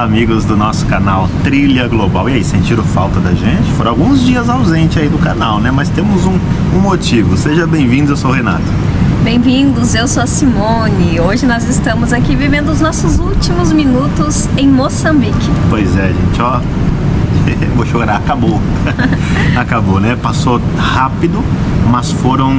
amigos do nosso canal Trilha Global. E aí, sentiram falta da gente? Foram alguns dias ausente aí do canal, né? Mas temos um motivo. Seja bem-vindos, eu sou o Renato. Bem-vindos, eu sou a Simone. Hoje nós estamos aqui vivendo os nossos últimos minutos em Moçambique. Pois é, gente, ó. Vou chorar, acabou. Acabou, né? Passou rápido, mas foram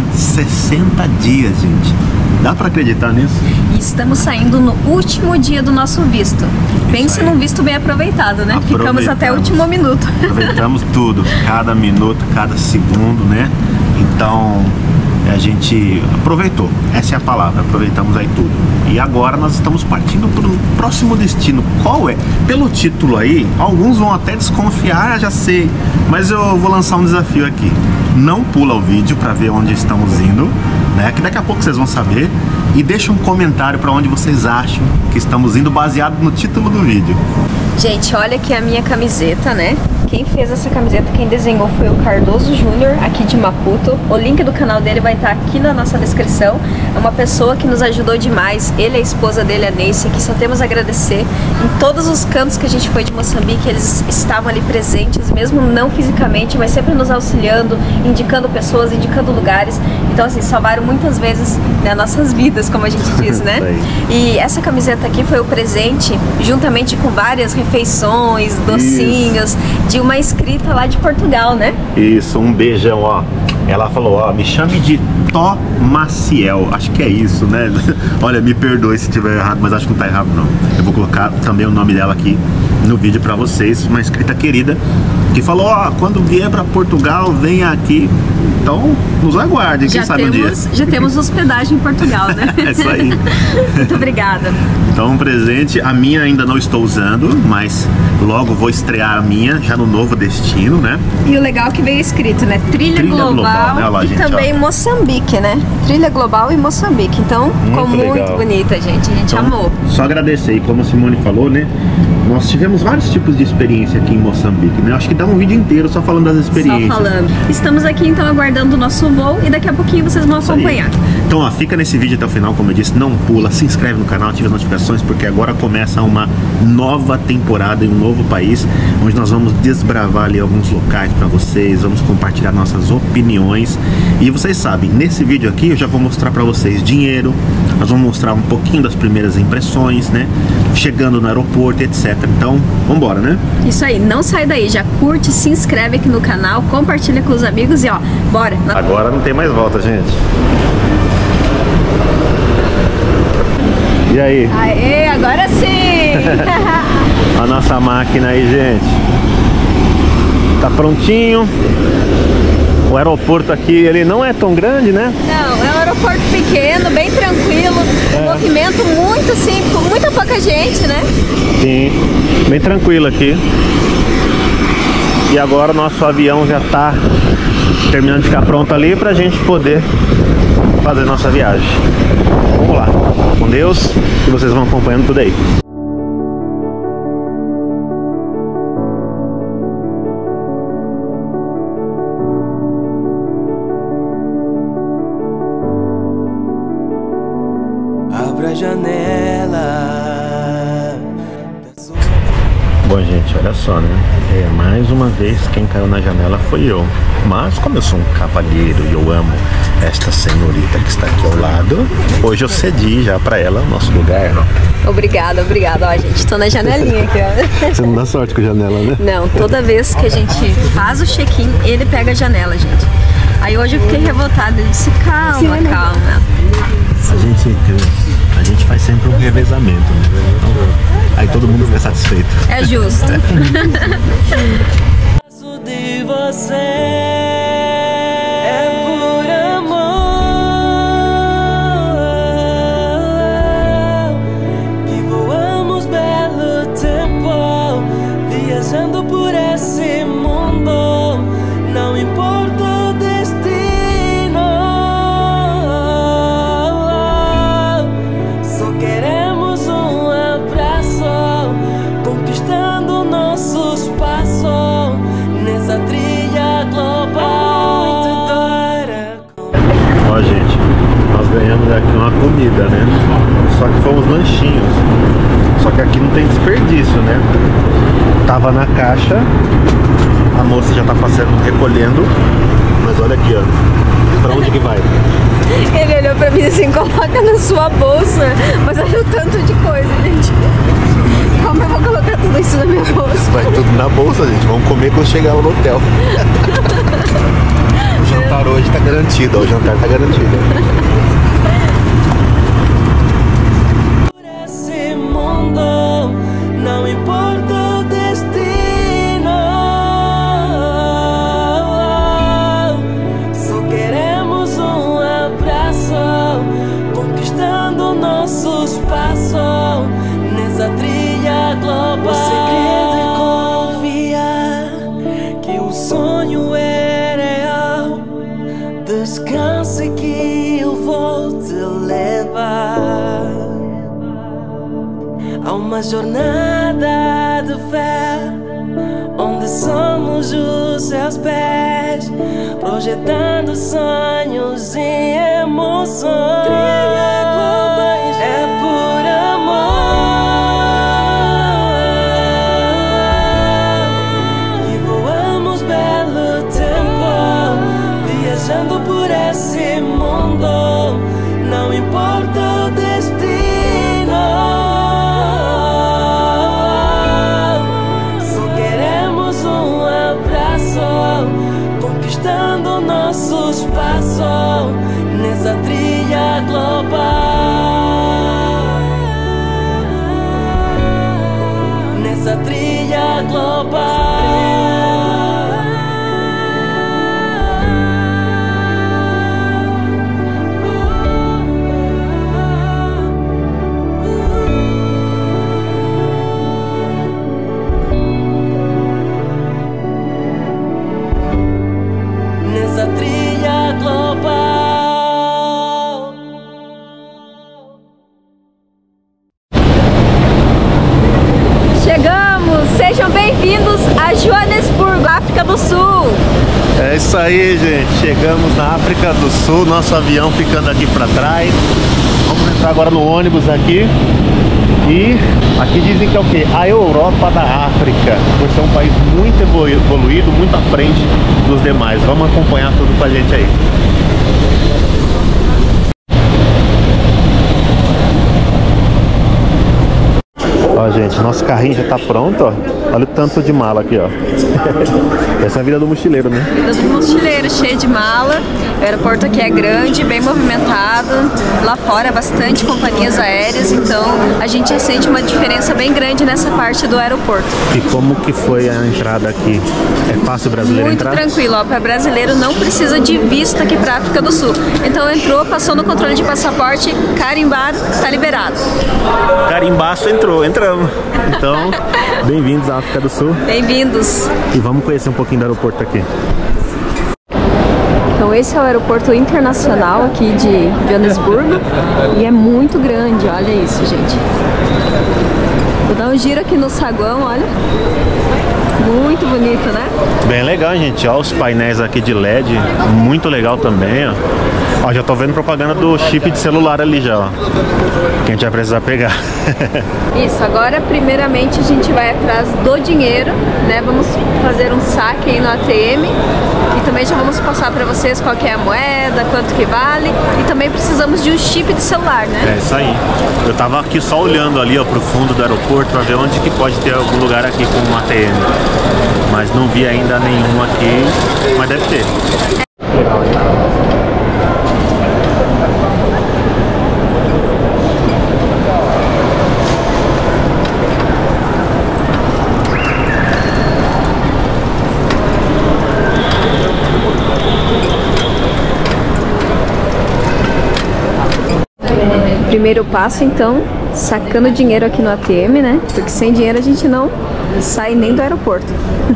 60 dias, gente. Dá pra acreditar nisso? E estamos saindo no último dia do nosso visto. Pense num visto bem aproveitado, né? Ficamos até o último minuto. Aproveitamos tudo, cada minuto, cada segundo, né? Então, a gente aproveitou, essa é a palavra, aproveitamos aí tudo. E agora nós estamos partindo para o próximo destino. Qual é? Pelo título aí, alguns vão até desconfiar, já sei. Mas eu vou lançar um desafio aqui. Não pula o vídeo para ver onde estamos indo, né? Que daqui a pouco vocês vão saber. E deixa um comentário para onde vocês acham que estamos indo, baseado no título do vídeo. Gente, olha aqui a minha camiseta, né? Quem fez essa camiseta, quem desenhou foi o Cardoso Júnior, aqui de Maputo. O link do canal dele vai estar aqui na nossa descrição. É uma pessoa que nos ajudou demais. Ele e a esposa dele, a Neice, que só temos a agradecer. Em todos os cantos que a gente foi de Moçambique, eles estavam ali presentes, mesmo não fisicamente, mas sempre nos auxiliando, indicando pessoas, indicando lugares. Então, assim, salvaram muitas vezes, né, nossas vidas, como a gente diz, né? E essa camiseta aqui foi o presente, juntamente com várias refeições, docinhos, de uma inscrita lá de Portugal, né? Isso, um beijão, ó. Ela falou, ó, me chame de Tó Maciel. Acho que é isso, né? Olha, me perdoe se tiver errado, mas acho que não tá errado, não. Eu vou colocar também o nome dela aqui no vídeo pra vocês. Uma inscrita querida que falou, ó, quando vier pra Portugal, venha aqui. Então, nos aguardem, quem sabe um dia. Já temos hospedagem em Portugal, né? É isso aí. Muito obrigada. Então, um presente. A minha ainda não estou usando, mas logo vou estrear a minha, já no novo destino, né? E o legal é que veio escrito, né? Trilha Global, né? Lá, e gente, também ó. Moçambique, né? Trilha Global e Moçambique. Então, ficou muito bonita, gente. A gente amou. Só agradecer. E como a Simone falou, né? Nós tivemos vários tipos de experiência aqui em Moçambique, né? Acho que dá um vídeo inteiro só falando das experiências. Só falando. Estamos aqui, então, aguardando o nosso voo e daqui a pouquinho vocês vão acompanhar. Então, ó, fica nesse vídeo até o final, como eu disse, não pula, se inscreve no canal, ativa as notificações, porque agora começa uma nova temporada em um novo país, onde nós vamos desbravar ali alguns locais para vocês, vamos compartilhar nossas opiniões. E vocês sabem, nesse vídeo aqui eu já vou mostrar para vocês dinheiro, nós vamos mostrar um pouquinho das primeiras impressões, né? Chegando no aeroporto, etc. Então, vambora, né? Isso aí, não sai daí, já curte, se inscreve aqui no canal, compartilha com os amigos e ó, bora! Agora não tem mais volta, gente. E aí? Aê, agora sim! A nossa máquina aí, gente. Tá prontinho. O aeroporto aqui, ele não é tão grande, né? Não, é um aeroporto pequeno, bem tranquilo. Um movimento muito assim, com muita pouca gente, né? Sim, bem tranquilo aqui. E agora o nosso avião já tá terminando de ficar pronto ali pra gente poder fazer nossa viagem. Vamos lá, com Deus, e vocês vão acompanhando tudo aí. Abra a janela. Bom, gente, olha só, né? Mais uma vez quem caiu na janela foi eu. Mas como eu sou um cavalheiro e eu amo esta senhorita que está aqui ao lado, hoje eu cedi já pra ela o nosso lugar. Obrigada, obrigada. Ó, gente, tô na janelinha aqui, ó. Você não dá sorte com a janela, né? Não, toda vez que a gente faz o check-in, ele pega a janela, gente. Aí hoje eu fiquei revoltada, ele disse, calma, calma. A gente faz sempre um revezamento, né? Então, aí todo mundo fica satisfeito. É justo. De você é por amor que voamos belo tempo viajando por esse mundo. Não importa o destino, só queremos um abraço, conquistando nossos passos nessa trilha global. Ó, gente, nós ganhamos aqui uma comida, né? Só que foram os lanchinhos. Só que aqui não tem desperdício, né? Tava na caixa, a moça já tá passando, recolhendo. Mas olha aqui, ó. Pra onde que vai? Ele olhou pra mim assim, coloca na sua bolsa. Mas olha o tanto de coisa, gente. Como eu vou colocar tudo isso na minha bolsa? Vai tudo na bolsa, gente. Vamos comer quando chegar no hotel. O jantar hoje tá garantido, ó. O jantar tá garantido. Esse mundo, não importa o destino, só queremos um abraço, conquistando nossos passos nessa trilha global. O segredo é confiar que o sonho é real. Descanse que eu vou te levar a uma jornada de fé, onde somos os seus pés, projetando sonhos e emoções. É por amor e voamos belo tempo, viajando por esse mundo. Não importa o destino, conquistando nossos passos nessa trilha global. Nessa trilha global. Nessa trilha global. Chegamos! Sejam bem-vindos a Joanesburgo, África do Sul. É isso aí, gente. Chegamos na África do Sul. Nosso avião ficando aqui pra trás. Vamos entrar agora no ônibus aqui. E aqui dizem que é o quê? A Europa da África, por ser um país muito evoluído, muito à frente dos demais. Vamos acompanhar tudo com a gente aí. Ó, gente, nosso carrinho já tá pronto, ó. Olha o tanto de mala aqui, ó. Essa é a vida do mochileiro, né? Vida do mochileiro, cheio de mala. O aeroporto aqui é grande, bem movimentado. Lá fora, bastante companhias aéreas. Então, a gente sente uma diferença bem grande nessa parte do aeroporto. E como que foi a entrada aqui? É fácil o brasileiro muito entrar? Muito tranquilo, ó. Para brasileiro não precisa de visto aqui para África do Sul. Então, entrou, passou no controle de passaporte, carimbado, tá liberado. Carimbaço entrou, entramos. Então, bem-vindos à África do Sul. Bem-vindos. E vamos conhecer um pouquinho do aeroporto aqui. Então esse é o aeroporto internacional aqui de Joanesburgo e é muito grande, olha isso, gente. Vou dar um giro aqui no saguão, olha. Muito bonito, né? Bem legal, gente. Olha os painéis aqui de LED, muito legal também, ó. Ó, já tô vendo propaganda do chip de celular ali já, ó. Que a gente vai precisar pegar. Isso, agora primeiramente a gente vai atrás do dinheiro, né? Vamos fazer um saque aí no ATM e também já vamos passar pra vocês qual que é a moeda, quanto que vale e também precisamos de um chip de celular, né? É isso aí. Eu tava aqui só olhando ali, ó, pro fundo do aeroporto pra ver onde que pode ter algum lugar aqui com um ATM. Mas não vi ainda nenhum aqui, mas deve ter. Legal, hein? Primeiro passo, então, sacando dinheiro aqui no ATM, né? Porque sem dinheiro a gente não sai nem do aeroporto.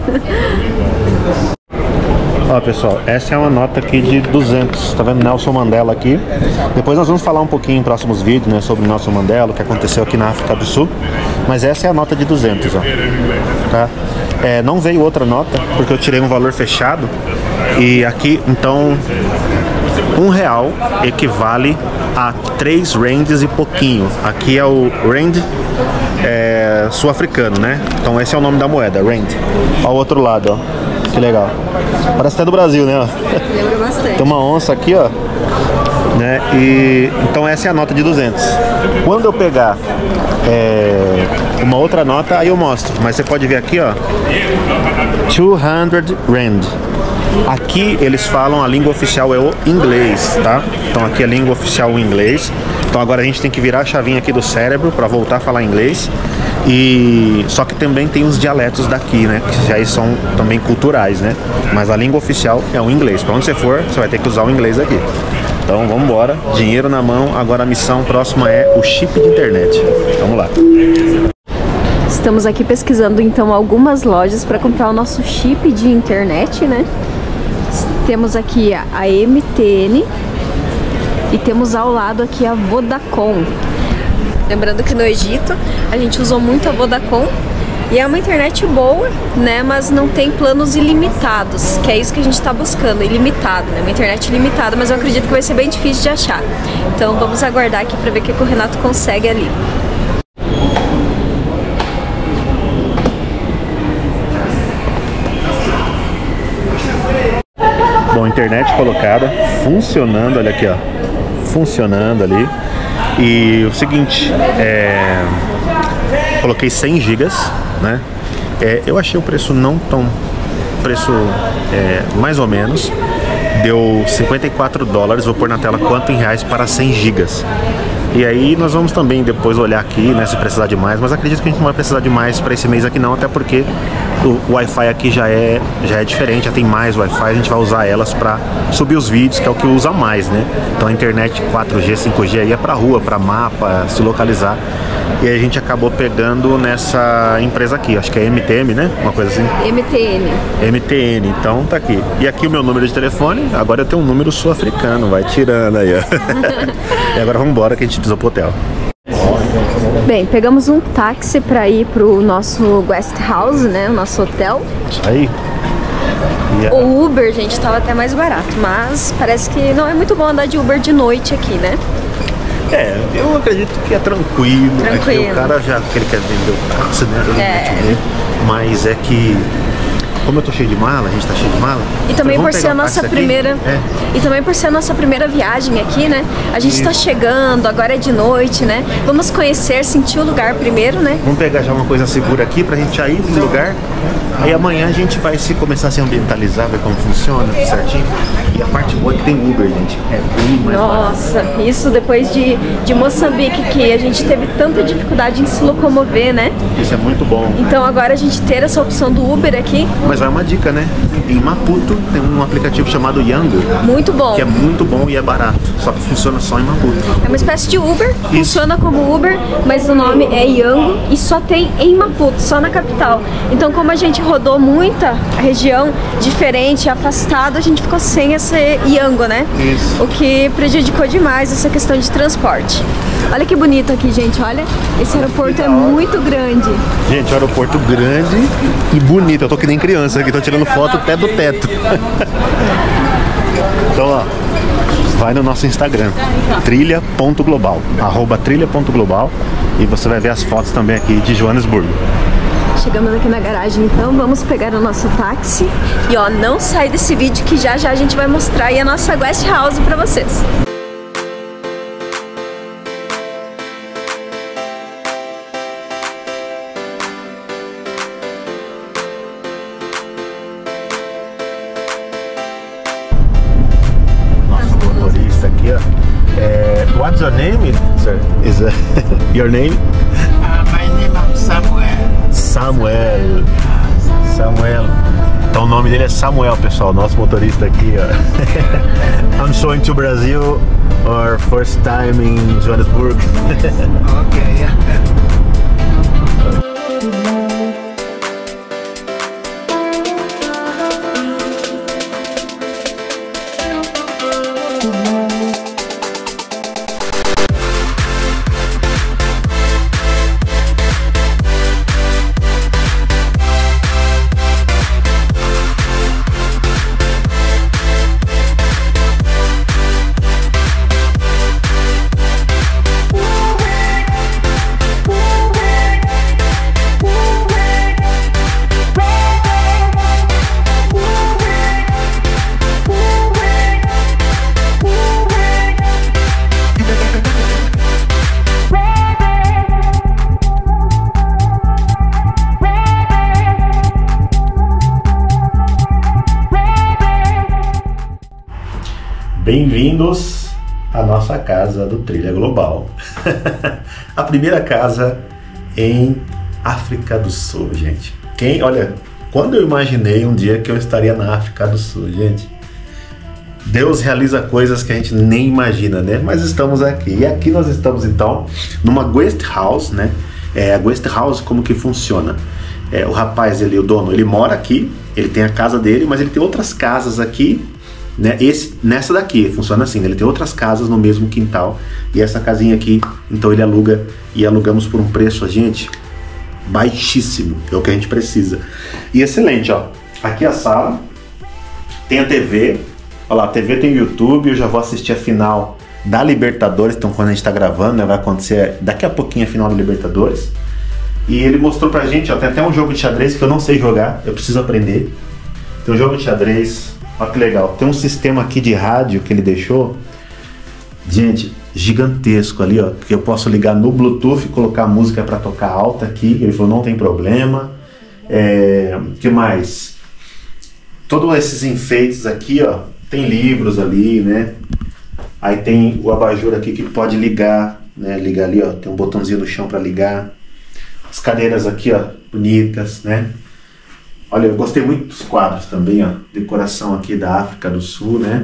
Ó, pessoal, essa é uma nota aqui de 200, tá vendo Nelson Mandela aqui. Depois nós vamos falar um pouquinho em próximos vídeos, né, sobre o Nelson Mandela, o que aconteceu aqui na África do Sul. Mas essa é a nota de 200, ó, tá? É, não veio outra nota, porque eu tirei um valor fechado. E aqui, então, R$1 equivale a 3 rands e pouquinho. Aqui é o rand sul-africano, né? Então esse é o nome da moeda, rand. Ó o outro lado, ó. Que legal. Parece até do Brasil, né? Lembra bastante. Tem uma onça aqui, ó. Né? E então essa é a nota de 200. Quando eu pegar uma outra nota, aí eu mostro. Mas você pode ver aqui, ó, 200 rand. Aqui eles falam, a língua oficial é o inglês, tá? Então aqui é a língua oficial o inglês. Então agora a gente tem que virar a chavinha aqui do cérebro para voltar a falar inglês. E só que também tem os dialetos daqui, né? Que já são também culturais, né? Mas a língua oficial é o inglês. Para onde você for, você vai ter que usar o inglês aqui. Então vamos embora, dinheiro na mão. Agora a missão próxima é o chip de internet. Vamos lá. Estamos aqui pesquisando então algumas lojas para comprar o nosso chip de internet, né? Temos aqui a MTN e temos ao lado aqui a Vodacom. Lembrando que no Egito a gente usou muito a Vodacom e é uma internet boa, né? Mas não tem planos ilimitados, que é isso que a gente está buscando, ilimitado, né? Uma internet ilimitada, mas eu acredito que vai ser bem difícil de achar. Então vamos aguardar aqui para ver o que o Renato consegue ali. Bom, internet colocada, funcionando, olha aqui, ó, funcionando ali. E o seguinte, coloquei 100 gigas, né? Eu achei o preço não tão, mais ou menos, deu $54, vou pôr na tela quanto em reais para 100 gigas. E aí nós vamos também depois olhar aqui, né, se precisar de mais, mas acredito que a gente não vai precisar de mais para esse mês aqui não, até porque o Wi-Fi aqui já é diferente, já tem mais Wi-Fi, a gente vai usar elas para subir os vídeos, que é o que usa mais, né? Então a internet 4G, 5G aí é para rua, para mapa, se localizar. E aí a gente acabou pegando nessa empresa aqui, acho que é MTM, né? Uma coisa assim. MTN, então tá aqui. E aqui o meu número de telefone, agora eu tenho um número sul-africano, vai tirando aí, ó. E agora vamos embora que a gente precisa pro hotel. Bem, pegamos um táxi para ir pro nosso guest house, né? O nosso hotel. Isso aí. O Uber, gente, tava até mais barato, mas parece que não é muito bom andar de Uber de noite aqui, né? Eu acredito que é tranquilo. Tranquilo. É que o cara já que ele quer vender o táxi, né? Mas é que, como eu tô cheio de mala, a gente tá cheio de mala. E também por ser a nossa primeira. E também por ser a nossa primeira viagem aqui, né? A gente tá chegando, agora é de noite, né? Vamos conhecer, sentir o lugar primeiro, né? Vamos pegar já uma coisa segura aqui pra gente já ir no lugar. Aí amanhã a gente vai começar a se ambientalizar, ver como funciona, certinho. E a parte boa é que tem Uber, gente. É bem mais Nossa, barato. Isso depois de Moçambique, que a gente teve tanta dificuldade em se locomover, né? Isso é muito bom. Então agora a gente ter essa opção do Uber aqui. Mas vai uma dica, né? Em Maputo tem um aplicativo chamado Yango. Muito bom. Que é muito bom e é barato. Só que funciona só em Maputo. É uma espécie de Uber, funciona como Uber, mas o nome é Yango e só tem em Maputo, só na capital. Então como a gente rodou muita região diferente, afastado, a gente ficou sem esse Yango, né? Isso. O que prejudicou demais essa questão de transporte. Olha que bonito aqui, gente, olha. Esse aeroporto é muito grande. Gente, aeroporto grande e bonito. Eu tô que nem criança aqui, tô tirando foto até do teto. Então, ó, vai no nosso Instagram, trilha.global, @trilha.global, e você vai ver as fotos também aqui de Joanesburgo. Chegamos aqui na garagem, então vamos pegar o nosso táxi. E ó, não sai desse vídeo que já já a gente vai mostrar aí a nossa guest house pra vocês. Nosso motorista aqui, ó. What's your name, sir? Is your name? My name is Samuel. Samuel. Então o nome dele é Samuel, pessoal, nosso motorista aqui, ó. I'm showing to Brazil, our first time in Johannesburg. Okay. Bem-vindos à nossa casa do Trilha Global. A primeira casa em África do Sul, gente. Olha, quando eu imaginei um dia que eu estaria na África do Sul, gente. Deus realiza coisas que a gente nem imagina, né? Mas estamos aqui. E aqui nós estamos, então, numa guest house, né? A guest house, como que funciona? O rapaz, o dono, ele mora aqui, ele tem a casa dele, mas ele tem outras casas aqui, né? Nessa daqui, funciona assim, né? Ele tem outras casas no mesmo quintal. E essa casinha aqui, então ele aluga, e alugamos por um preço, gente, baixíssimo. É o que a gente precisa. E excelente, ó. Aqui a sala, tem a TV. Olha lá, a TV tem YouTube, eu já vou assistir a final da Libertadores, então quando a gente tá gravando, né, vai acontecer daqui a pouquinho a final da Libertadores. E ele mostrou pra gente, ó, tem até um jogo de xadrez que eu não sei jogar, eu preciso aprender. Tem um jogo de xadrez, olha que legal. Tem um sistema aqui de rádio que ele deixou, gente, gigantesco ali, ó, que eu posso ligar no Bluetooth e colocar a música pra tocar alta aqui. Ele falou, não tem problema. Que mais? Todos esses enfeites aqui, ó, tem livros ali, né? Aí tem o abajur aqui que pode ligar, né? Liga ali, ó, tem um botãozinho no chão para ligar. As cadeiras aqui, ó, bonitas, né? Olha, eu gostei muito dos quadros também, ó. Decoração aqui da África do Sul, né?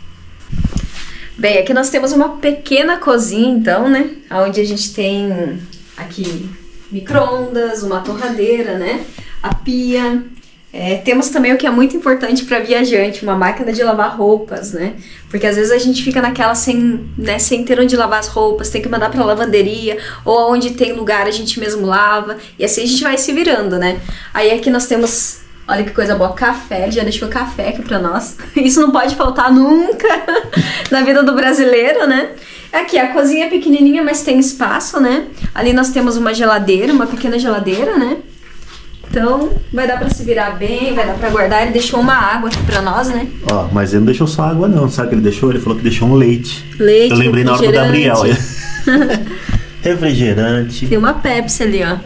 Bem, aqui nós temos uma pequena cozinha, então, né? Onde a gente tem aqui micro-ondas, uma torradeira, né? A pia. Temos também o que é muito importante para viajante, uma máquina de lavar roupas, né? Porque às vezes a gente fica naquela sem ter onde lavar as roupas, tem que mandar para lavanderia, ou onde tem lugar a gente mesmo lava, e assim a gente vai se virando, né? Aí aqui nós temos, olha que coisa boa, café, ele já deixou café aqui para nós. Isso não pode faltar nunca na vida do brasileiro, né? Aqui a cozinha é pequenininha, mas tem espaço, né? Ali nós temos uma geladeira, uma pequena geladeira, né? Então, vai dar pra se virar bem, vai dar pra guardar. Ele deixou uma água aqui pra nós, né? Ó, mas ele não deixou só água não, sabe o que ele deixou? Ele falou que deixou um leite. Leite, eu lembrei na hora do Gabriel. Refrigerante. Tem uma Pepsi ali, ó.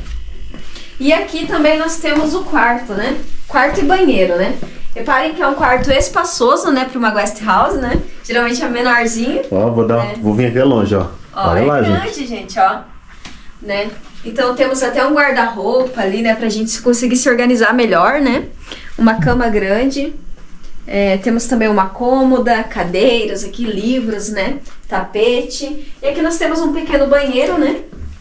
E aqui também nós temos o quarto, né? Quarto e banheiro, né? Reparem que é um quarto espaçoso, né? Pra uma guest house, né? Geralmente é menorzinho. Ó, vou vir aqui longe, ó. Olha lá, grande, gente, ó. Né? Então temos até um guarda-roupa ali, né, pra gente conseguir se organizar melhor, né? Uma cama grande. Temos também uma cômoda, cadeiras aqui, livros, né? Tapete. E aqui nós temos um pequeno banheiro, né?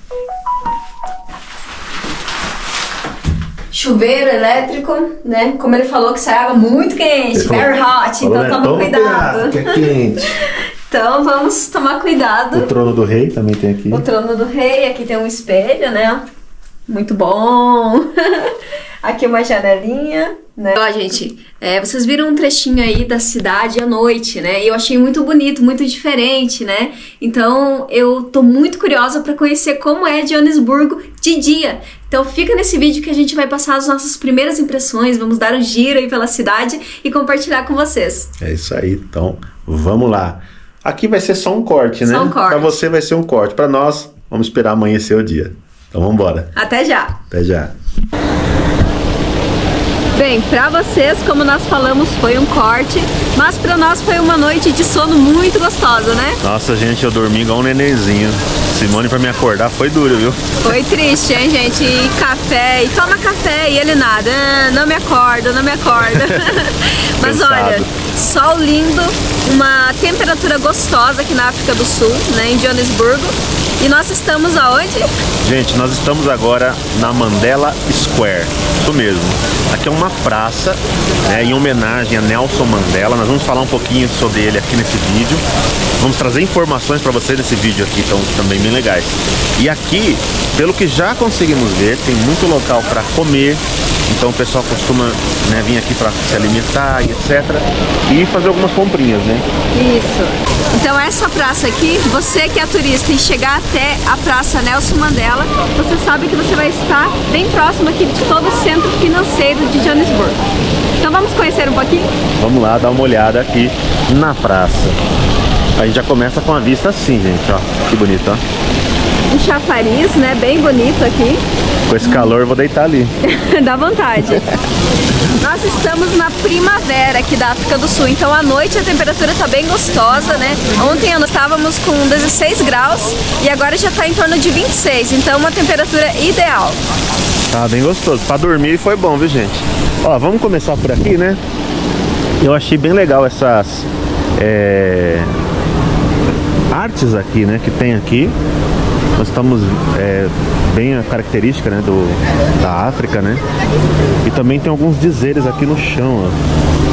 Chuveiro elétrico, né? Como ele falou que sai água muito quente, very hot, então toma cuidado. Que é quente. Então vamos tomar cuidado. O trono do rei também tem aqui. O trono do rei, aqui tem um espelho, né? Muito bom. Aqui uma janelinha, né? Ó, gente, vocês viram um trechinho aí da cidade à noite, né? E eu achei muito bonito, muito diferente, né? Então eu tô muito curiosa pra conhecer como é Joanesburgo de dia. Então fica nesse vídeo que a gente vai passar as nossas primeiras impressões, vamos dar um giro aí pela cidade e compartilhar com vocês. É isso aí, então vamos lá. Aqui vai ser só um corte, né? Só um corte. Pra você vai ser um corte. Pra nós, vamos esperar amanhecer o dia. Então vamos embora. Até já. Até já. Bem, pra vocês, como nós falamos, foi um corte, mas pra nós foi uma noite de sono muito gostosa, né? Nossa, gente, eu dormi igual um nenenzinho. Simone, pra me acordar, foi duro, viu? Foi triste, hein, gente? E café, e toma café, e ele nada. Não me acorda, não me acorda. Mas Pensado. olha, sol lindo, uma temperatura gostosa aqui na África do Sul, né, em Joanesburgo. E nós estamos aonde? Gente, nós estamos agora na Mandela Square. Isso mesmo. Aqui é uma praça, né, em homenagem a Nelson Mandela. Nós vamos falar um pouquinho sobre ele aqui nesse vídeo. Vamos trazer informações para vocês nesse vídeo aqui, então também bem legais. E aqui, pelo que já conseguimos ver, tem muito local para comer. Então o pessoal costuma, né, vir aqui para se alimentar e etc. E fazer algumas comprinhas, né? Isso. Então essa praça aqui, você que é turista e chegar até a Praça Nelson Mandela, você sabe que você vai estar bem próximo aqui de todo o centro financeiro de Joanesburgo. Então vamos conhecer um pouquinho? Vamos lá dar uma olhada aqui na praça. A gente já começa com a vista assim, gente, ó. Que bonito, ó. um chafariz, né? Bem bonito aqui. Com esse calor eu vou deitar ali. Dá vontade. Nós estamos na primavera aqui da África do Sul, então à noite a temperatura tá bem gostosa, né? Ontem nós estávamos com 16 graus e agora já tá em torno de 26, então uma temperatura ideal. Tá bem gostoso. Pra dormir foi bom, viu, gente? Ó, vamos começar por aqui, né? Eu achei bem legal essas artes aqui, né? Que tem aqui. Nós estamos bem a característica, né, da África, né? E também tem alguns dizeres aqui no chão, ó.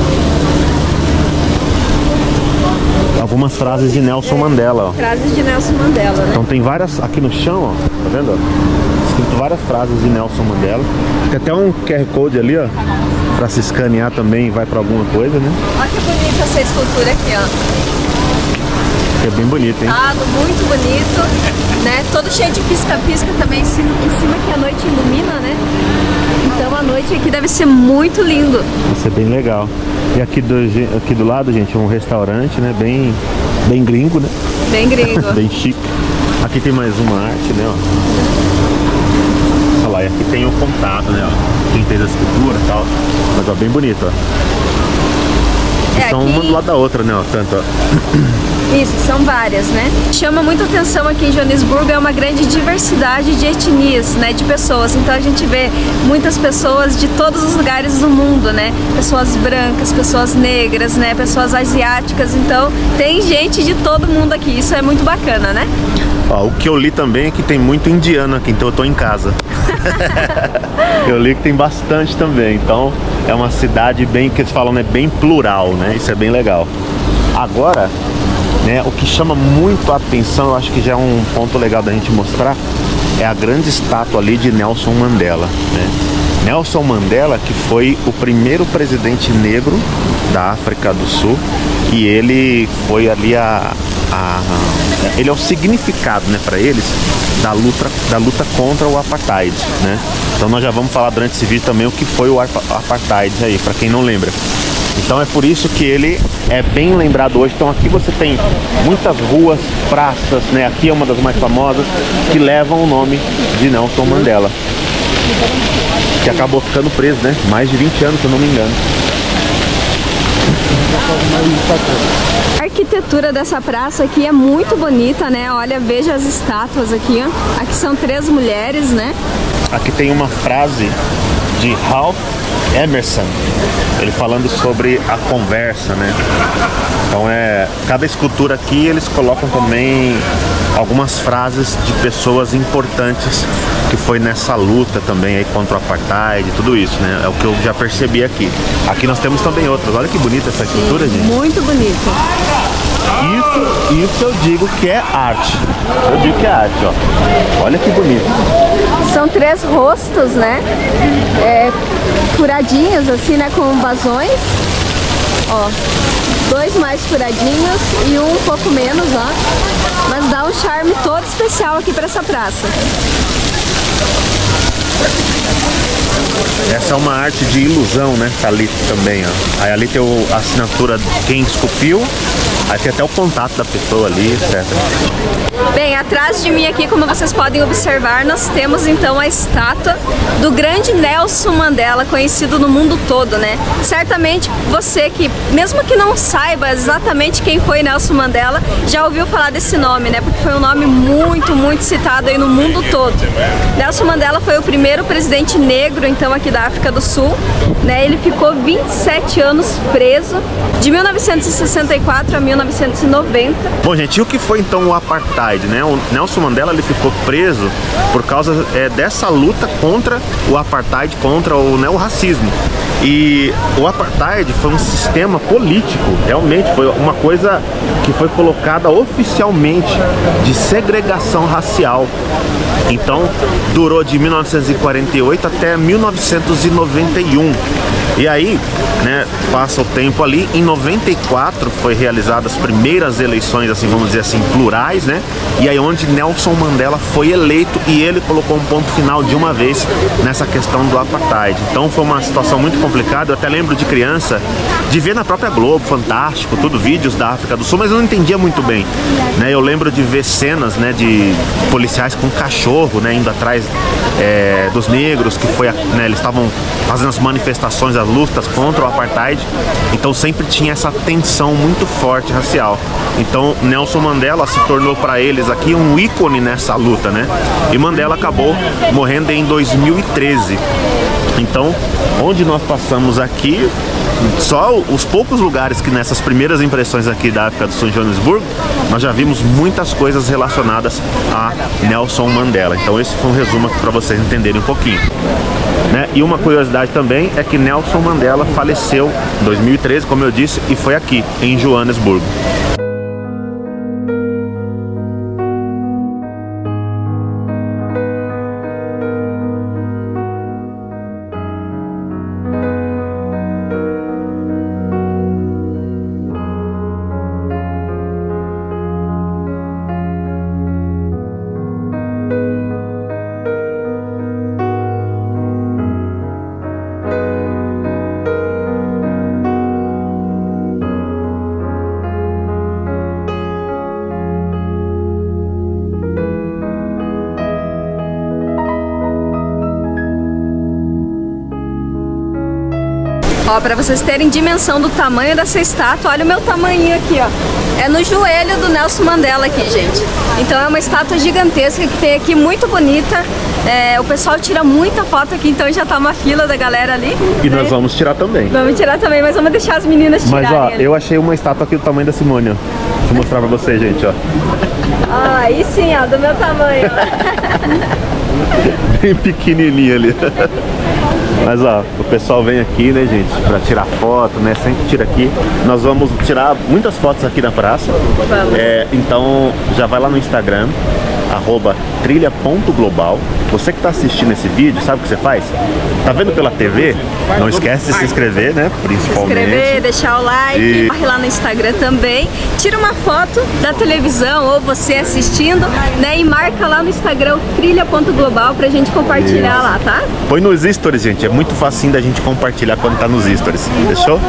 Algumas frases de Nelson Mandela, ó. Frases de Nelson Mandela, né? Então tem várias aqui no chão, ó. Tá vendo, ó? Escrito várias frases de Nelson Mandela. Tem até um QR Code ali, ó, pra se escanear também, vai pra alguma coisa, né? Olha que bonita essa escultura aqui, ó. É bem bonito, hein? Muito bonito, né? Todo cheio de pisca-pisca também em cima que a noite ilumina, né? Então a noite aqui deve ser muito lindo. Vai ser bem legal. E aqui do lado, gente, um restaurante, né? Bem gringo, né? Bem gringo. Bem chique. Aqui tem mais uma arte, né? Ó. Olha lá, e aqui tem o contato, né? Ó. Quem fez a escultura e tal. Mas ó, bem bonito, ó. São aqui... uma do lado da outra, né? Ó, tanto, ó. Isso, são várias, né? Chama muita atenção aqui em Joanesburgo, é uma grande diversidade de etnias, né? De pessoas. Então a gente vê muitas pessoas de todos os lugares do mundo, né? Pessoas brancas, pessoas negras, né? Pessoas asiáticas. Então tem gente de todo mundo aqui. Isso é muito bacana, né? Ó, o que eu li também é que tem muito indiano aqui, então eu tô em casa. Eu li que tem bastante também. Então é uma cidade bem, que eles falam, né? Bem plural, né? Isso é bem legal. Agora, né, o que chama muito a atenção, eu acho que já é um ponto legal da gente mostrar, é a grande estátua ali de Nelson Mandela, né? Nelson Mandela, que foi o primeiro presidente negro da África do Sul, e ele foi ali ele é o significado, né, para eles da luta contra o apartheid, né? Então nós já vamos falar durante esse vídeo também o que foi o apartheid aí, para quem não lembra. Então é por isso que ele é bem lembrado hoje. Então aqui você tem muitas ruas, praças, né? Aqui é uma das mais famosas, que levam o nome de Nelson Mandela, que acabou ficando preso, né? Mais de 20 anos, se eu não me engano. A arquitetura dessa praça aqui é muito bonita, né? Olha, veja as estátuas aqui, ó. Aqui são 3 mulheres, né? Aqui tem uma frase de Ralph Emerson, ele falando sobre a conversa, né? Então cada escultura aqui eles colocam também algumas frases de pessoas importantes que foi nessa luta também aí contra o apartheid, tudo isso, né? É o que eu já percebi aqui. Aqui nós temos também outras. Olha que bonita essa escultura, gente. Muito bonito. Isso eu digo que é arte. Eu digo que é arte, ó. Olha que bonito. São 3 rostos, né? Furadinhos assim, né? Com vazões. Ó, 2 mais furadinhos e um pouco menos, ó. Mas dá um charme todo especial aqui para essa praça. Essa é uma arte de ilusão, né? Tá ali também, ó. Aí ali tem a assinatura de quem esculpiu. Aí tem até o contato da pessoa ali, etc. Bem, atrás de mim aqui, como vocês podem observar, nós temos então a estátua do grande Nelson Mandela, conhecido no mundo todo, né? Certamente você que, mesmo que não saiba exatamente quem foi Nelson Mandela, já ouviu falar desse nome, né? Porque foi um nome muito, muito citado aí no mundo todo. Nelson Mandela foi o primeiro presidente negro, então, aqui da África do Sul, né? Ele ficou 27 anos preso, de 1964 a 1990. Bom, gente, e o que foi então o apartheid, né? O Nelson Mandela, ele ficou preso por causa dessa luta contra o apartheid, contra o racismo. E o apartheid foi um sistema político, realmente foi uma coisa que foi colocada oficialmente de segregação racial. Então durou de 1948 até 1991. E aí, né, passa o tempo ali, em 94 foi realizadas as primeiras eleições, assim, vamos dizer assim, plurais, né? E aí onde Nelson Mandela foi eleito e ele colocou um ponto final de uma vez nessa questão do apartheid. Então foi uma situação muito complicado. Eu até lembro de criança de ver na própria Globo, Fantástico, tudo, vídeos da África do Sul, mas eu não entendia muito bem, né? Eu lembro de ver cenas, né, de policiais com cachorro, né, indo atrás dos negros, que foi, né, eles estavam fazendo as manifestações, as lutas contra o apartheid. Então sempre tinha essa tensão muito forte racial. Então Nelson Mandela se tornou para eles aqui um ícone nessa luta, né? E Mandela acabou morrendo em 2013. Então, onde nós passamos aqui, só os poucos lugares que nessas primeiras impressões aqui da África do Sul, em Joanesburgo, nós já vimos muitas coisas relacionadas a Nelson Mandela. Então esse foi um resumo para vocês entenderem um pouquinho, né? E uma curiosidade também é que Nelson Mandela faleceu em 2013, como eu disse, e foi aqui, em Joanesburgo. Ó, pra vocês terem dimensão do tamanho dessa estátua, olha o meu tamanho aqui, ó. É no joelho do Nelson Mandela aqui, gente. Então é uma estátua gigantesca que tem aqui, muito bonita. O pessoal tira muita foto aqui, então já tá uma fila da galera ali. E nós vamos tirar também. Vamos tirar também, mas vamos deixar as meninas tirarem. Mas ó, ali. eu achei uma estátua aqui do tamanho da Simone, ó. Vou mostrar pra vocês, gente, ó. Ah, aí sim, ó, do meu tamanho. Bem pequenininha ali. Mas ó, o pessoal vem aqui, né, gente, pra tirar foto, né, sempre tira aqui. Nós vamos tirar muitas fotos aqui na praça. Vamos. Então já vai lá no Instagram, @trilha.global. Você que tá assistindo esse vídeo, sabe o que você faz? Tá vendo pela TV? Não esquece de se inscrever, né, principalmente. Se inscrever, deixar o like, E... corre lá no Instagram também. Tira uma foto da televisão ou você assistindo, né, e marca lá no Instagram trilha.global pra gente compartilhar lá, tá? Põe nos stories, gente, é muito facinho da gente compartilhar quando tá nos stories, fechou?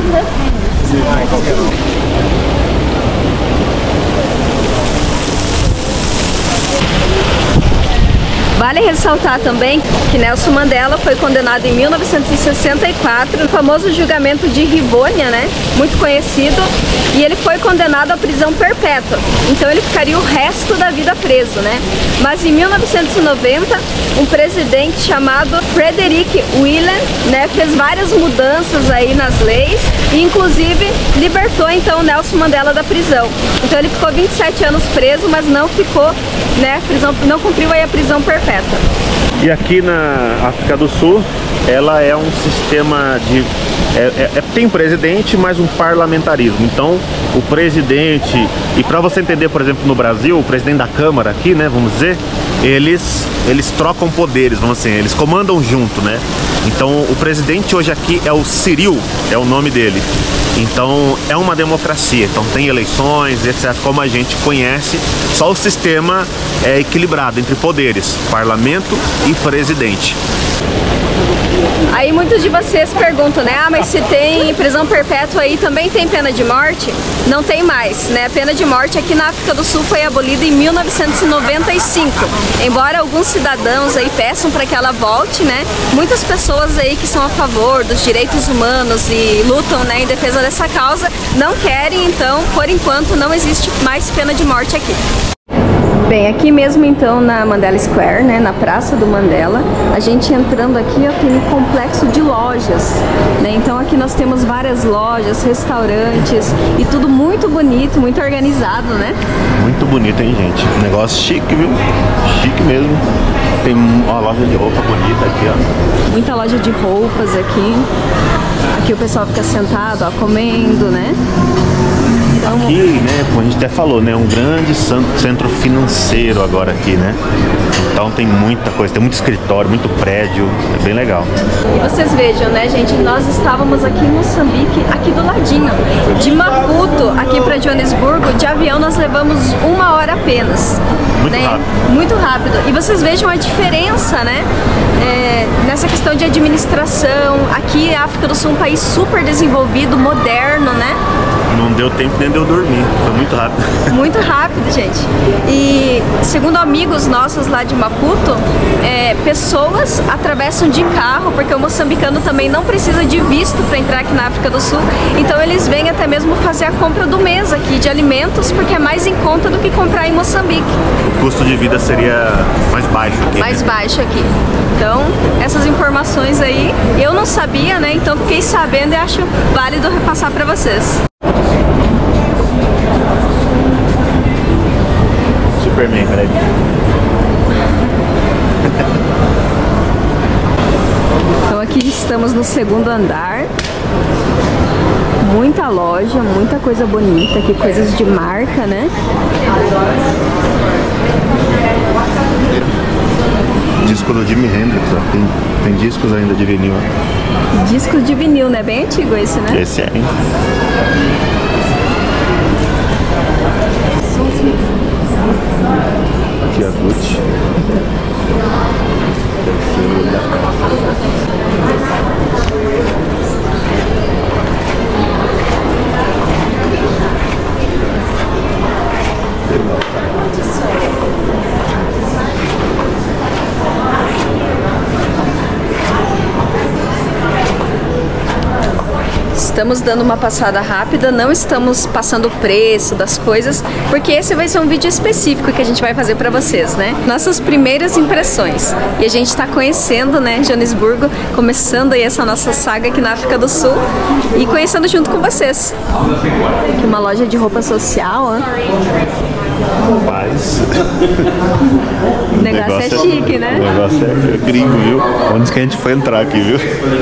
Vale ressaltar também que Nelson Mandela foi condenado em 1964 no famoso julgamento de Rivônia, né? Muito conhecido, e ele foi condenado à prisão perpétua. Então ele ficaria o resto da vida preso, né? Mas em 1990, um presidente chamado Frederick Willem, né, fez várias mudanças aí nas leis e inclusive libertou então Nelson Mandela da prisão. Então ele ficou 27 anos preso, mas não ficou, né, não cumpriu aí a prisão perpétua. E aqui na África do Sul, ela é um sistema de... tem um presidente, mas um parlamentarismo. Então, o presidente... E para você entender, por exemplo, no Brasil, o presidente da Câmara aqui, né, vamos dizer, eles trocam poderes, vamos dizer, eles comandam junto, né? Então, o presidente hoje aqui é o Cyril, é o nome dele. Então, é uma democracia. Então, tem eleições, etc., como a gente conhece. Só o sistema é equilibrado entre poderes, parlamento e presidente. Aí muitos de vocês perguntam, né? Ah, mas se tem prisão perpétua aí, também tem pena de morte? Não tem mais, né? A pena de morte aqui na África do Sul foi abolida em 1995. Embora alguns cidadãos aí peçam para que ela volte, né? Muitas pessoas aí que são a favor dos direitos humanos e lutam, né, em defesa dessa causa, não querem, então, por enquanto, não existe mais pena de morte aqui. Bem, aqui mesmo então na Mandela Square, né, na Praça do Mandela, a gente entrando aqui, ó, tem um complexo de lojas, né? Então aqui nós temos várias lojas, restaurantes e tudo muito bonito, muito organizado, né? Muito bonito, hein, gente? Negócio chique, viu? Chique mesmo. Tem uma loja de roupa bonita aqui, ó. Muita loja de roupas aqui. Aqui o pessoal fica sentado, ó, comendo, né? Aqui, né, como a gente até falou, né, um grande centro financeiro agora aqui, né? Então tem muita coisa, tem muito escritório, muito prédio, é bem legal. E vocês vejam, né, gente, nós estávamos aqui em Moçambique, aqui do ladinho. De Maputo aqui para Joanesburgo, de avião nós levamos 1 hora apenas. Muito né? rápido. Muito rápido. E vocês vejam a diferença, né? Nessa questão de administração. Aqui a África do Sul é um país super desenvolvido, moderno, né? Não deu tempo nem de eu dormir, foi muito rápido. Muito rápido, gente. E segundo amigos nossos lá de Maputo, pessoas atravessam de carro, porque o moçambicano também não precisa de visto para entrar aqui na África do Sul. Então eles vêm até mesmo fazer a compra do mês aqui de alimentos, porque é mais em conta do que comprar em Moçambique. O custo de vida seria mais baixo aqui. Mais baixo aqui. Então, essas informações aí eu não sabia, né? Então fiquei sabendo e acho válido repassar para vocês. Superman, peraí. Então aqui estamos no 2º andar. Muita loja, muita coisa bonita aqui, coisas de marca, né? Disco do Jimi Hendrix, ó. Tem discos ainda de vinil. Discos de vinil, né? Bem antigo esse, né? Esse é, hein? Aqui a Gucci. Estamos dando uma passada rápida, não estamos passando o preço das coisas, porque esse vai ser um vídeo específico que a gente vai fazer para vocês, né? Nossas primeiras impressões. E a gente está conhecendo, né, Joanesburgo, começando aí essa nossa saga aqui na África do Sul e conhecendo junto com vocês. Aqui uma loja de roupa social, ó. Rapaz. O negócio é chique, né? O negócio é gringo, viu? Onde que a gente foi entrar aqui, viu?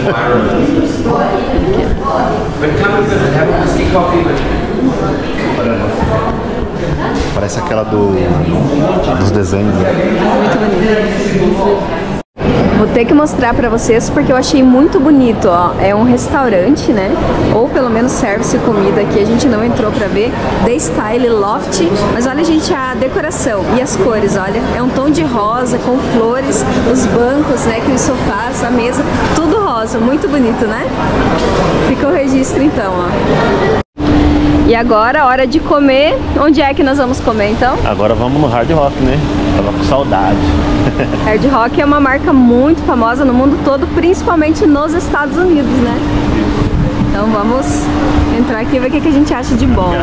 Parece aquela dos desenhos, né? Muito bonito. Vou ter que mostrar pra vocês porque eu achei muito bonito, ó. É um restaurante, né? Ou pelo menos serve-se comida aqui. A gente não entrou pra ver. The Style Loft. Mas olha, gente, a decoração e as cores, olha. É um tom de rosa com flores, os bancos, né? Que os sofás, a mesa, tudo rosa. Muito bonito, né? Fica o registro então, ó. E agora, hora de comer. Onde é que nós vamos comer, então? Agora vamos no Hard Rock, né? Tava com saudade. Hard Rock é uma marca muito famosa no mundo todo, principalmente nos Estados Unidos, né? Então vamos entrar aqui e ver o que a gente acha de bom.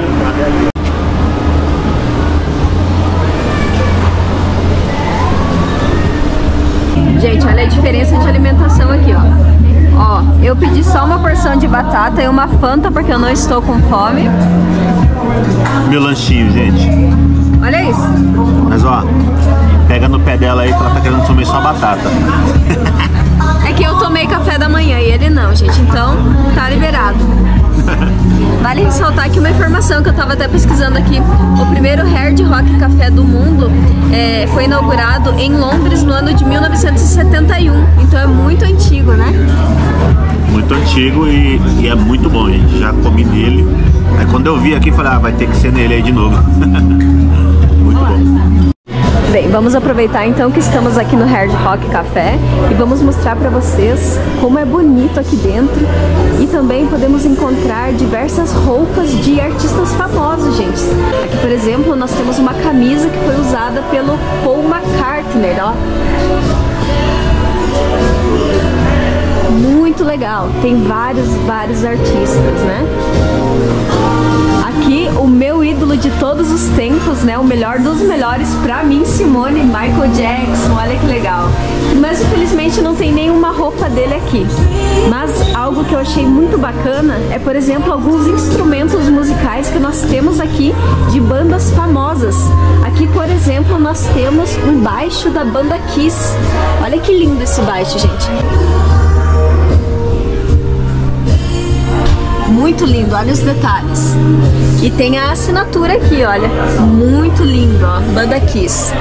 Gente, olha a diferença de alimentação aqui, ó. Ó, eu pedi só uma porção de batata e uma Fanta porque eu não estou com fome. Meu lanchinho, gente. Olha isso. Mas ó, pega no pé dela aí que ela tá querendo comer só batata. É que eu tomei café da manhã e ele não, gente. Então, tá liberado. Vale ressaltar aqui uma informação que eu tava até pesquisando aqui. O primeiro Hard Rock Café do mundo foi inaugurado em Londres no ano de 1971. Então é muito antigo, né? Muito antigo e é muito bom, gente. Já comi nele. Aí quando eu vi aqui, falei, vai ter que ser nele aí de novo. Muito bom. Bem, vamos aproveitar então que estamos aqui no Hard Rock Café e vamos mostrar para vocês como é bonito aqui dentro e também podemos encontrar diversas roupas de artistas famosos, gente. Aqui, por exemplo, nós temos uma camisa que foi usada pelo Paul McCartney, ó. Muito legal, tem vários artistas, né? Aqui o meu ídolo de todos os tempos, né? O melhor dos melhores pra mim, Simone, Michael Jackson, olha que legal. Mas infelizmente não tem nenhuma roupa dele aqui. Mas algo que eu achei muito bacana é, por exemplo, alguns instrumentos musicais que nós temos aqui de bandas famosas. Aqui, por exemplo, nós temos um baixo da banda Kiss. Olha que lindo esse baixo, gente. muito lindo, olha os detalhes. E tem a assinatura aqui, olha, muito lindo, ó, Banda Kiss.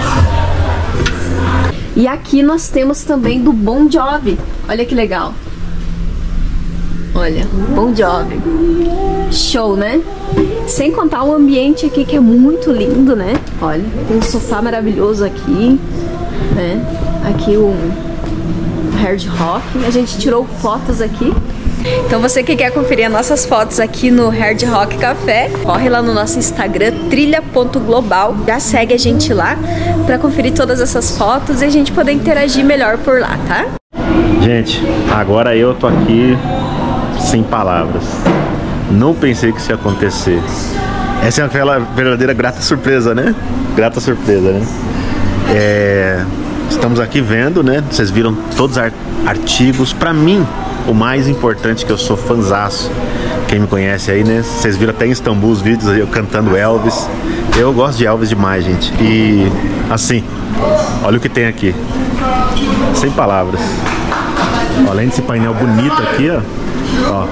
E aqui nós temos também do Bon Jovi, olha que legal. Olha, Bon Jovi. Show, né? Sem contar o ambiente aqui que é muito lindo, né? Olha, tem um sofá maravilhoso aqui, né? Aqui o Hard Rock. A gente tirou fotos aqui. Então você que quer conferir as nossas fotos aqui no Hard Rock Café, corre lá no nosso Instagram, trilha.global. Já segue a gente lá pra conferir todas essas fotos e a gente poder interagir melhor por lá, tá? Gente, agora eu tô aqui sem palavras. Não pensei que isso ia acontecer. Essa é aquela verdadeira grata surpresa, né? Grata surpresa, né? Estamos aqui vendo, né? Vocês viram todos os artigos. Pra mim, o mais importante, que eu sou fanzaço. Quem me conhece aí, né? Vocês viram até em Istambul os vídeos aí eu cantando Elvis. Eu gosto de Elvis demais, gente. E assim, olha o que tem aqui. Sem palavras. Além desse painel bonito aqui, ó. Ó,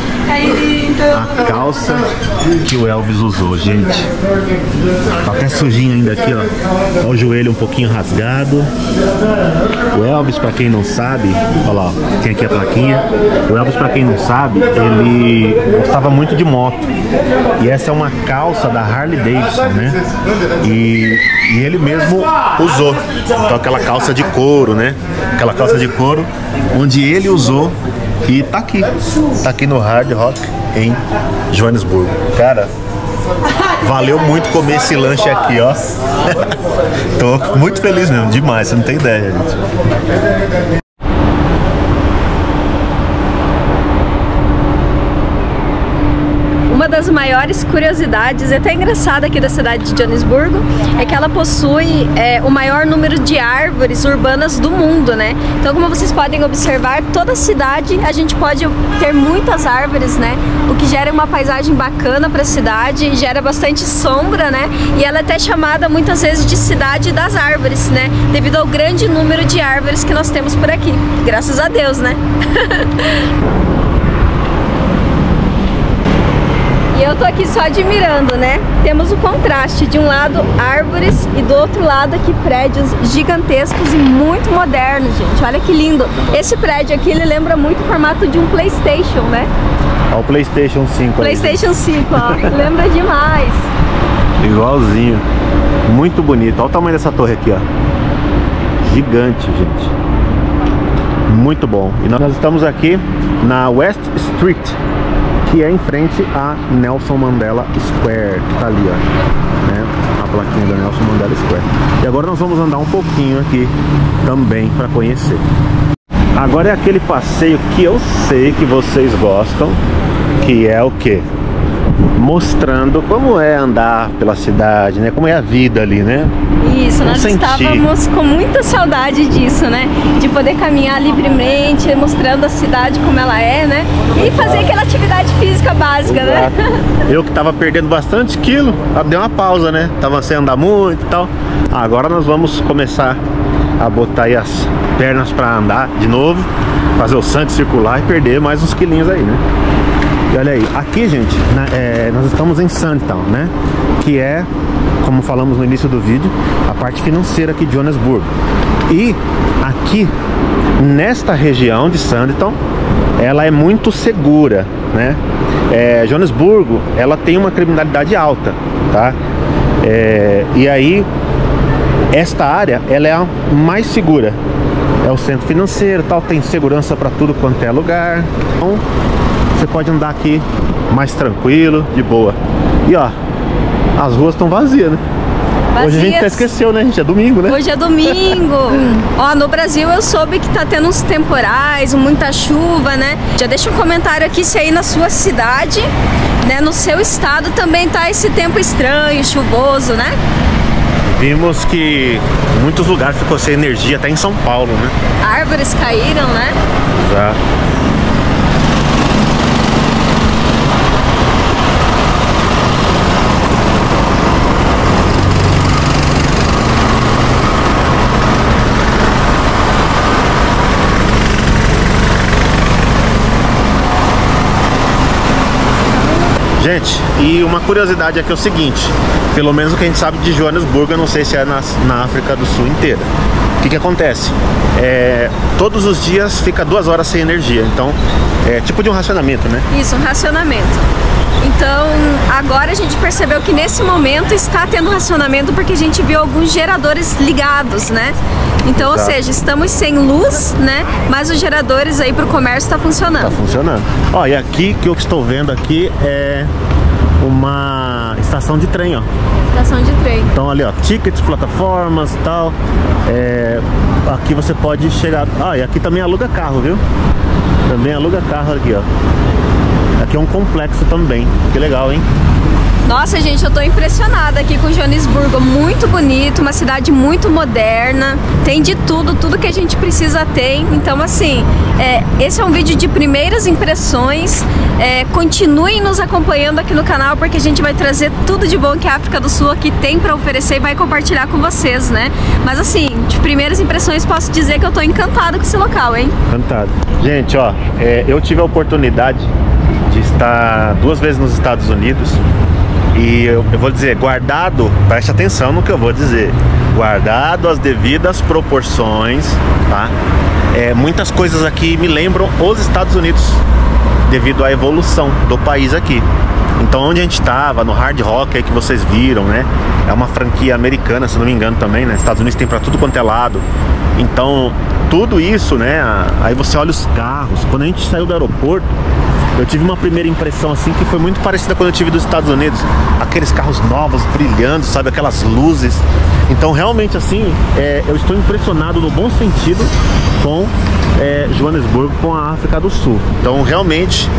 a calça que o Elvis usou, gente. Tá até sujinho ainda aqui, ó. Ó, o joelho um pouquinho rasgado. O Elvis, pra quem não sabe, olha lá, tem aqui a plaquinha. O Elvis, pra quem não sabe, ele gostava muito de moto. E essa é uma calça da Harley Davidson, né? E ele mesmo usou. Então aquela calça de couro, né? Aquela calça de couro onde ele usou. E tá aqui no Hard Rock em Joanesburgo. Cara, valeu muito comer esse lanche aqui, ó. Tô muito feliz mesmo, demais, você não tem ideia, gente. Uma das maiores curiosidades, até engraçada aqui da cidade de Joanesburgo, é que ela possui o maior número de árvores urbanas do mundo, né? Então, como vocês podem observar, toda a cidade a gente pode ter muitas árvores, né? O que gera uma paisagem bacana para a cidade, gera bastante sombra, né? E ela é até chamada muitas vezes de cidade das árvores, né? Devido ao grande número de árvores que nós temos por aqui. Graças a Deus, né? E eu tô aqui só admirando, né? Temos o contraste, de um lado árvores e do outro lado aqui prédios gigantescos e muito modernos, gente. Olha que lindo. Esse prédio aqui, ele lembra muito o formato de um PlayStation, né? Ó, o PlayStation 5. PlayStation 5, ó. Lembra demais. Igualzinho. Muito bonito. Olha o tamanho dessa torre aqui, ó. Gigante, gente. Muito bom. E nós estamos aqui na West Street, que é em frente a Nelson Mandela Square, que tá ali, ó, né? A plaquinha da Nelson Mandela Square. E agora nós vamos andar um pouquinho aqui também para conhecer. Agora é aquele passeio que eu sei que vocês gostam, que é o quê? Mostrando como é andar pela cidade, né? Como é a vida ali, né? Isso, nós estávamos com muita saudade disso, né? De poder caminhar livremente, mostrando a cidade como ela é, né? E fazer aquela atividade física básica, né? Eu que tava perdendo bastante quilo, deu uma pausa, né? Tava sem andar muito e tal. Agora nós vamos começar a botar aí as pernas para andar de novo, fazer o sangue circular e perder mais uns quilinhos aí, né? E olha aí, aqui, gente, nós estamos em Sandtown, né? Que é, como falamos no início do vídeo, a parte financeira aqui de Joanesburgo. E aqui, nesta região de Sandtown, ela é muito segura, né? Joanesburgo, ela tem uma criminalidade alta, tá? E aí, esta área, ela é a mais segura. É o centro financeiro, tal, tem segurança para tudo quanto é lugar. Então, você pode andar aqui mais tranquilo, de boa. E ó, as ruas estão vazias, né? Hoje a gente até esqueceu, né? Gente, é domingo, né? Hoje é domingo. Ó, no Brasil eu soube que tá tendo uns temporais, muita chuva, né? Já deixa um comentário aqui se aí na sua cidade, né, no seu estado também tá esse tempo estranho, chuvoso, né? Vimos que em muitos lugares ficou sem energia, até em São Paulo, né? Árvores caíram, né? Exato. Gente, e uma curiosidade aqui é o seguinte, pelo menos o que a gente sabe de Joanesburgo, eu não sei se é na África do Sul inteira. O que acontece? Todos os dias fica 2 horas sem energia, então é tipo de um racionamento, né? Isso, um racionamento. Então, agora a gente percebeu que nesse momento está tendo racionamento porque a gente viu alguns geradores ligados, né? Então, Exato. Ou seja, estamos sem luz, né? Mas os geradores aí para o comércio está funcionando. Tá funcionando. Ó, e aqui que eu estou vendo aqui é uma estação de trem, ó. Estação de trem. Então ali, ó, tickets, plataformas e tal. Aqui você pode chegar. Ah, e aqui também aluga carro, viu? Também aluga carro aqui, ó. Aqui é um complexo também. Que legal, hein? Nossa, gente, eu tô impressionada aqui com Joanesburgo, muito bonito, uma cidade muito moderna, tem de tudo, tudo que a gente precisa tem. Então, assim, esse é um vídeo de primeiras impressões. Continuem nos acompanhando aqui no canal, porque a gente vai trazer tudo de bom que a África do Sul aqui tem pra oferecer e vai compartilhar com vocês, né? Mas assim, de primeiras impressões, posso dizer que eu tô encantada com esse local, hein? Encantado. Gente, ó, eu tive a oportunidade de estar 2 vezes nos Estados Unidos. E eu vou dizer, guardado, preste atenção no que eu vou dizer, guardado as devidas proporções, tá? Muitas coisas aqui me lembram os Estados Unidos, devido à evolução do país aqui. Então onde a gente estava, no Hard Rock aí que vocês viram, né? É uma franquia americana, se não me engano também, né? Estados Unidos tem pra tudo quanto é lado. Então, tudo isso, né? Aí você olha os carros. Quando a gente saiu do aeroporto, eu tive uma primeira impressão assim que foi muito parecida quando eu tive dos Estados Unidos. Aqueles carros novos, brilhando, sabe? Aquelas luzes. Então realmente assim, eu estou impressionado no bom sentido com Joanesburgo, com a África do Sul. Então realmente,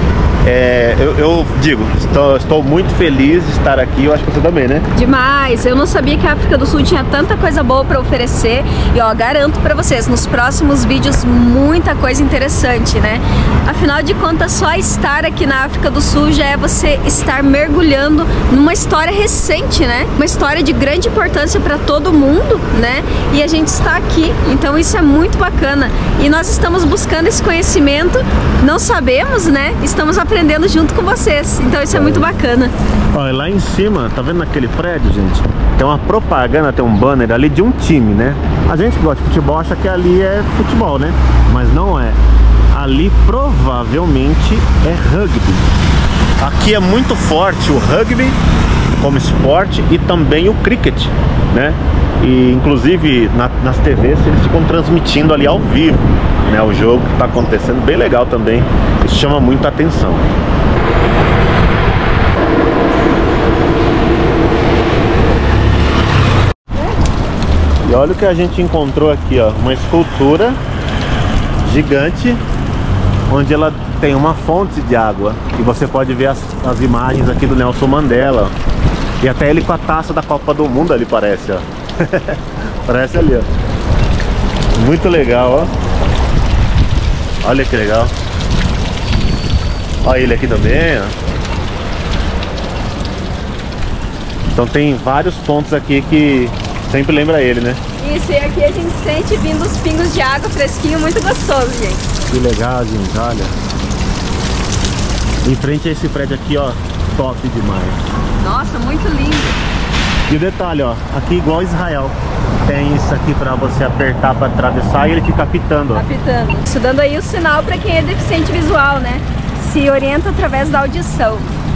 eu digo, estou muito feliz de estar aqui. Eu acho que você também, né? Demais! Eu não sabia que a África do Sul tinha tanta coisa boa para oferecer. E ó, garanto para vocês, nos próximos vídeos muita coisa interessante, né? Afinal de contas, só estar aqui na África do Sul já é você estar mergulhando numa história recente, né? Uma história de grande importância para todo mundo, né? E a gente está aqui, então isso é muito bacana. E nós estamos buscando esse conhecimento, não sabemos, né? Estamos aprendendo junto com vocês, então isso é muito bacana. Olha, lá em cima, tá vendo naquele prédio, gente? Tem uma propaganda, tem um banner ali de um time, né? A gente que gosta de futebol acha que ali é futebol, né? Mas não é. Ali provavelmente é rugby. Aqui é muito forte o rugby como esporte e também o cricket, né? E inclusive nas TVs eles ficam transmitindo ali ao vivo, né? O jogo que tá acontecendo, bem legal também. Isso chama muita atenção. E olha o que a gente encontrou aqui, ó, uma escultura gigante, onde ela tem uma fonte de água. E você pode ver as imagens aqui do Nelson Mandela, ó. E até ele com a taça da Copa do Mundo ali, parece, ó. Parece ali, ó. Muito legal, ó. Olha que legal. Olha ele aqui também, ó. Então tem vários pontos aqui que sempre lembra ele, né? Isso, e aqui a gente sente vindo os pingos de água fresquinho, muito gostoso, gente. Que legal, gente, olha. Em frente a esse prédio aqui, ó, top demais. Nossa, muito lindo. E o detalhe, ó, aqui igual Israel, tem isso aqui pra você apertar pra atravessar e ele fica apitando, ó. Apitando. Isso dando aí o sinal pra quem é deficiente visual, né? Se orienta através da audição.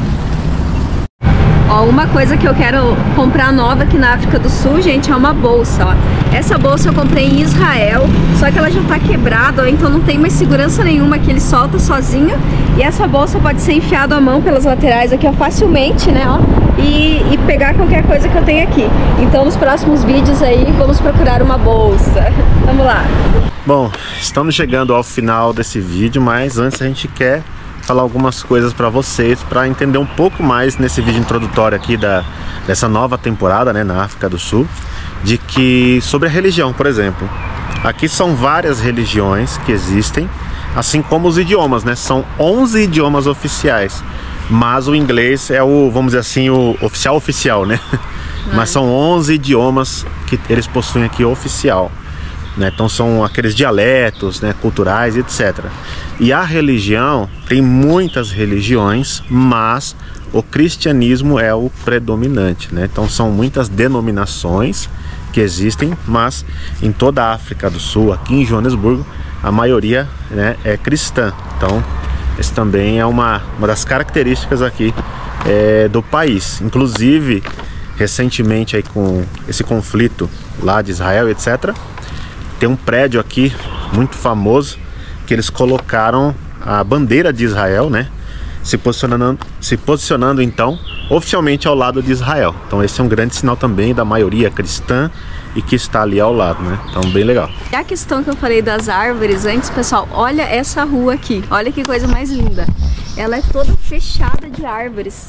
Ó, uma coisa que eu quero comprar nova aqui na África do Sul, gente, é uma bolsa, ó. Essa bolsa eu comprei em Israel, só que ela já tá quebrada, ó, então não tem mais segurança nenhuma, que ele solta sozinho. E essa bolsa pode ser enfiada à mão pelas laterais aqui, ó, facilmente, né, ó, e pegar qualquer coisa que eu tenho aqui. Então nos próximos vídeos aí, vamos procurar uma bolsa. Vamos lá. Bom, estamos chegando ao final desse vídeo, mas antes a gente quer falar algumas coisas para vocês, para entender um pouco mais nesse vídeo introdutório aqui dessa nova temporada, né, na África do Sul, de que sobre a religião, por exemplo. Aqui são várias religiões que existem, assim como os idiomas, né? São 11 idiomas oficiais, mas o inglês é o, vamos dizer assim, o oficial, né? Mas são 11 idiomas que eles possuem aqui oficial. né? Então são aqueles dialetos, né, culturais, etc. E a religião, tem muitas religiões, mas o cristianismo é o predominante, né? Então são muitas denominações que existem, mas em toda a África do Sul, aqui em Joanesburgo, a maioria, né, é cristã. Então esse também é uma das características aqui do país. Inclusive, recentemente aí com esse conflito lá de Israel, etc., tem um prédio aqui muito famoso que eles colocaram a bandeira de Israel, né, se posicionando então oficialmente ao lado de Israel. Então esse é um grande sinal também da maioria cristã e que está ali ao lado, né? Então bem legal. E a questão que eu falei das árvores antes, pessoal, olha essa rua aqui, olha que coisa mais linda. Ela é toda fechada de árvores.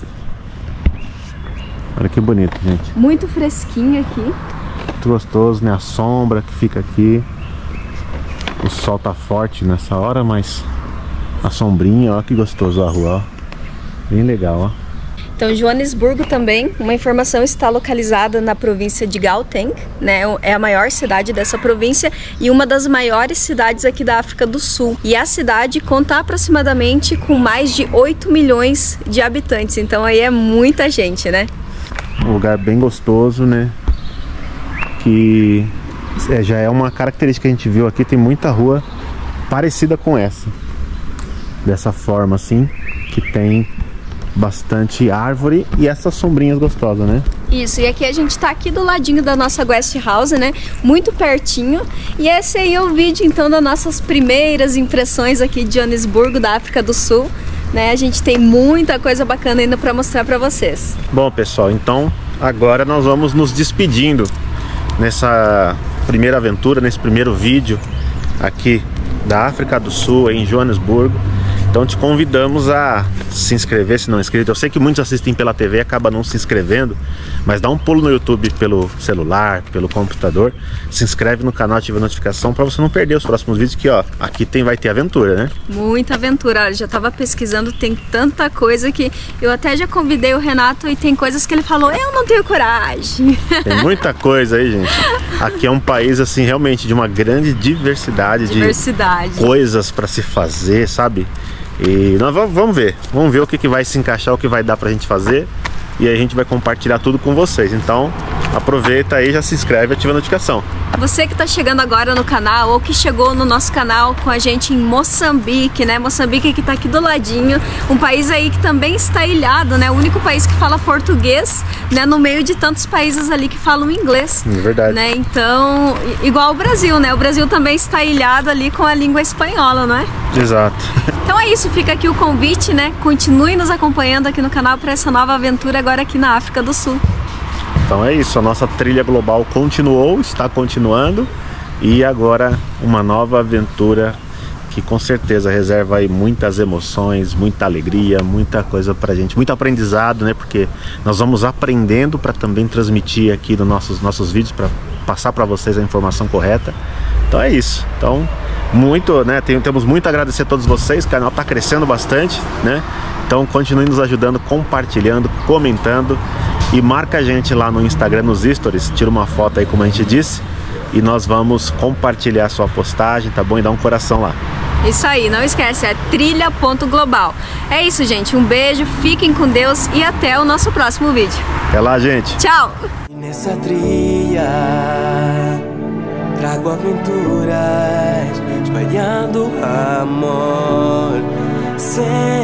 Olha que bonito, gente. Muito fresquinho aqui. Muito gostoso, né? A sombra que fica aqui. O sol tá forte nessa hora, mas a sombrinha, ó, que gostoso a rua, ó. Bem legal, ó. Então, Joanesburgo também, uma informação, está localizada na província de Gauteng, né? É a maior cidade dessa província e uma das maiores cidades aqui da África do Sul. E a cidade conta aproximadamente com mais de 8 milhões de habitantes. Então aí é muita gente, né? Um lugar bem gostoso, né? Que já é uma característica que a gente viu aqui. Tem muita rua parecida com essa. Dessa forma assim, que tem bastante árvore e essas sombrinhas gostosas, né? Isso, e aqui a gente tá aqui do ladinho da nossa guest house, né? Muito pertinho. E esse aí é o vídeo, então, das nossas primeiras impressões aqui de Joanesburgo, da África do Sul, né? A gente tem muita coisa bacana ainda para mostrar para vocês. Bom, pessoal, então agora nós vamos nos despedindo nessa primeira aventura, nesse primeiro vídeo aqui da África do Sul, em Joanesburgo. Então te convidamos a se inscrever se não é inscrito. Eu sei que muitos assistem pela TV e acabam não se inscrevendo, mas dá um pulo no YouTube pelo celular, pelo computador, se inscreve no canal, ativa a notificação para você não perder os próximos vídeos, que ó, aqui vai ter aventura, né? Muita aventura. Olha, já tava pesquisando, tem tanta coisa que eu até já convidei o Renato e tem coisas que ele falou, eu não tenho coragem. Tem muita coisa aí, gente. Aqui é um país assim realmente de uma grande diversidade. De coisas para se fazer, sabe? E nós vamos ver o que vai se encaixar, o que vai dar pra gente fazer. E aí a gente vai compartilhar tudo com vocês. Então aproveita aí, já se inscreve e ativa a notificação. Você que está chegando agora no canal ou que chegou no nosso canal com a gente em Moçambique, né? Moçambique que está aqui do ladinho, um país aí que também está ilhado, né? O único país que fala português, né? No meio de tantos países ali que falam inglês. Verdade. Né? Então, igual o Brasil, né? O Brasil também está ilhado ali com a língua espanhola, não é? Exato. Então é isso, fica aqui o convite, né? Continue nos acompanhando aqui no canal para essa nova aventura agora aqui na África do Sul. Então é isso, a nossa trilha global continuou, está continuando, e agora uma nova aventura que com certeza reserva aí muitas emoções, muita alegria, muita coisa pra gente, muito aprendizado, né? Porque nós vamos aprendendo para também transmitir aqui nos nossos vídeos, para passar para vocês a informação correta. Então é isso. Então temos muito a agradecer a todos vocês, o canal está crescendo bastante, né? Então continue nos ajudando, compartilhando, comentando. E marca a gente lá no Instagram, nos stories, tira uma foto aí como a gente disse, e nós vamos compartilhar a sua postagem, tá bom? E dá um coração lá. Isso aí, não esquece, é trilha.global. É isso, gente, um beijo, fiquem com Deus e até o nosso próximo vídeo. Até lá, gente. Tchau! Nessa trilha trago aventuras, espalhando amor.